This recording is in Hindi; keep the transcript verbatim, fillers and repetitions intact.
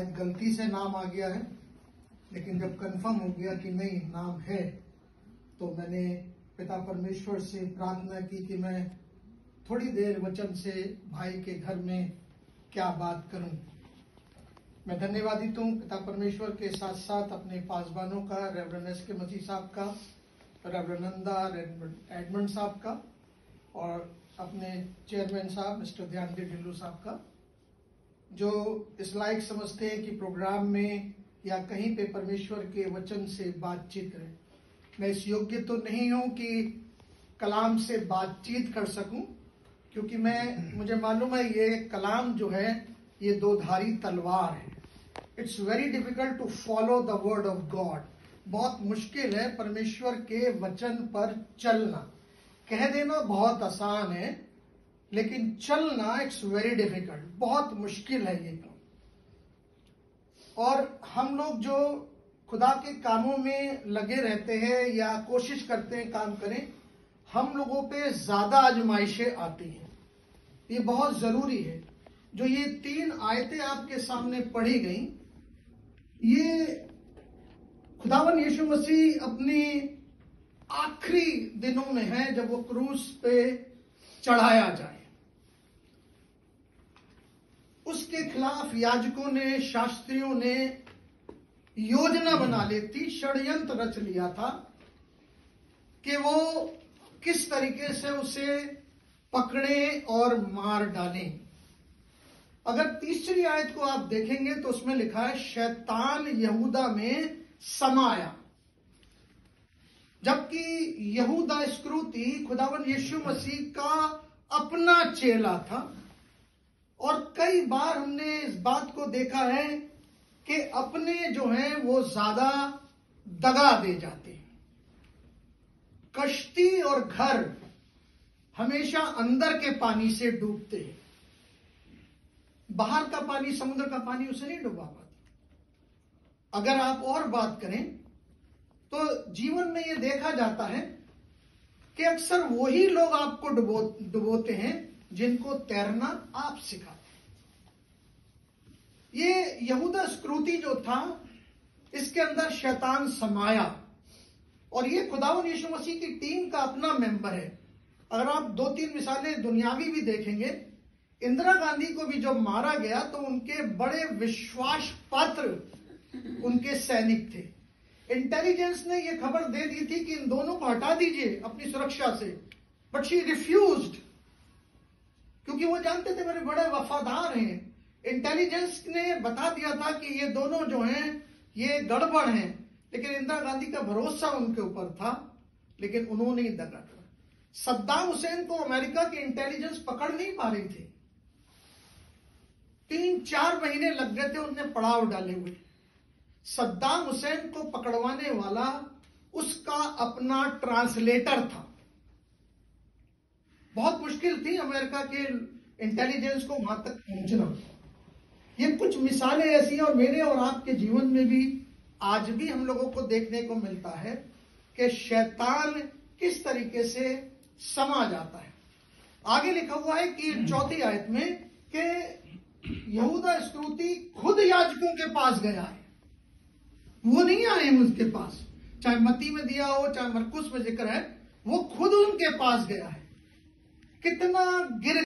शायद गलती से नाम आ गया है, लेकिन जब कंफर्म हो गया कि नहीं नाम है, तो मैंने पिता परमेश्वर से प्रार्थना की कि मैं थोड़ी देर वचन से भाई के घर में क्या बात करूं। मैं धन्यवादित हूं पिता परमेश्वर के साथ साथ अपने पासबानों का, रेवरेंड एस के मसीह साहब का, रेवरेंड नंदा, रेवरेंड एडमंड साहब का और अपने चेयरमैन साहब मिस्टर ध्यानदेव ढिल्लू साहब का, जो इस लायक समझते हैं कि प्रोग्राम में या कहीं पे परमेश्वर के वचन से बातचीत करें। मैं इस योग्य तो नहीं हूं कि कलाम से बातचीत कर सकूं, क्योंकि मैं मुझे मालूम है ये कलाम जो है ये दो धारी तलवार है। It's very difficult to follow the word of God. बहुत मुश्किल है परमेश्वर के वचन पर चलना। कह देना बहुत आसान है, लेकिन चलना इट्स वेरी डिफिकल्ट, बहुत मुश्किल है ये काम। और हम लोग जो खुदा के कामों में लगे रहते हैं या कोशिश करते हैं काम करें, हम लोगों पे ज्यादा आजमाइशें आती हैं। ये बहुत जरूरी है। जो ये तीन आयतें आपके सामने पढ़ी गई, ये खुदावन यीशु मसीह अपनी आखिरी दिनों में है जब वो क्रूस पे चढ़ाया जाए। उसके खिलाफ याजकों ने, शास्त्रियों ने योजना बना ली थी, षड्यंत्र रच लिया था कि वो किस तरीके से उसे पकड़े और मार डालें। अगर तीसरी आयत को आप देखेंगे तो उसमें लिखा है शैतान यहूदा में समाया, जबकि यहूदा इस्करियोती खुदावन यीशु मसीह का अपना चेला था। और कई बार हमने इस बात को देखा है कि अपने जो हैं वो ज्यादा दगा दे जाते हैं। कश्ती और घर हमेशा अंदर के पानी से डूबते हैं, बाहर का पानी, समुद्र का पानी उसे नहीं डुबा पाता। अगर आप और बात करें तो जीवन में यह देखा जाता है कि अक्सर वही लोग आपको डुबो डुबोते हैं जिनको तैरना आप सिखाते हैं। ये यहूदा इस्करियोती जो था, इसके अंदर शैतान समाया, और ये खुदावन यीशु मसीह की टीम का अपना मेंबर है। अगर आप दो तीन मिसालें दुनियावी भी देखेंगे, इंदिरा गांधी को भी जब मारा गया तो उनके बड़े विश्वास पात्र उनके सैनिक थे। इंटेलिजेंस ने यह खबर दे दी थी कि इन दोनों को हटा दीजिए अपनी सुरक्षा से, बट शी रिफ्यूज्ड, क्योंकि वो जानते थे मेरे बड़े वफादार हैं। इंटेलिजेंस ने बता दिया था कि ये दोनों जो हैं ये गड़बड़ हैं, लेकिन इंदिरा गांधी का भरोसा उनके ऊपर था, लेकिन उन्होंने ही दगा करा। सद्दाम हुसैन को अमेरिका की इंटेलिजेंस पकड़ नहीं पा रही थी, तीन चार महीने लग गए थे उनने पड़ाव डाले हुए। सद्दाम हुसैन को पकड़वाने वाला उसका अपना ट्रांसलेटर था। बहुत मुश्किल थी अमेरिका के इंटेलिजेंस को वहां तक पहुंचना। ये कुछ मिसालें ऐसी हैं, और मेरे और आपके जीवन में भी आज भी हम लोगों को देखने को मिलता है कि शैतान किस तरीके से समा जाता है। आगे लिखा हुआ है कि चौथी आयत में कि यहूदा इस्करियोती खुद याजकों के पास गया है, वो नहीं आए उसके पास। चाहे मत्ती में दिया हो, चाहे मरकुस में जिक्र है, वो खुद उनके पास गया है। कितना गिर